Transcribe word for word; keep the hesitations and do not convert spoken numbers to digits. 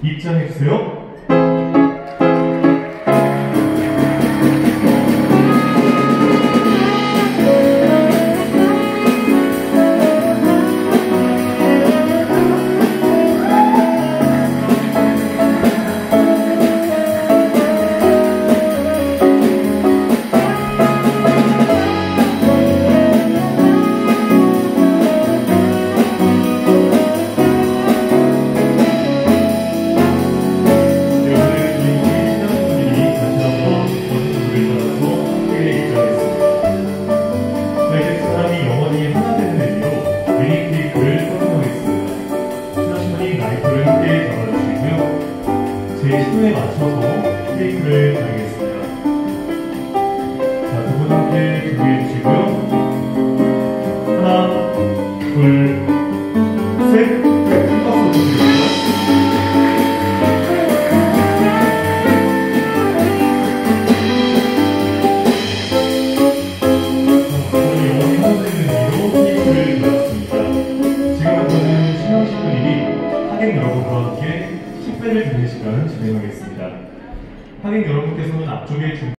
입장해주세요. 제 시도에 맞춰서 테이프를 달겠습니다. 자, 두 분 함께 준비해 주시고요. 하나, 둘, 셋. 큰 박수 부탁드립니다. 저희 영원히 하나되는 의미로 테이프를 달았습니다. 지금부터는 신영식 분이 하객 여러분과 함께 식배를 듣는 시간을 진행하겠습니다. 하객 여러분께서는 앞쪽에 준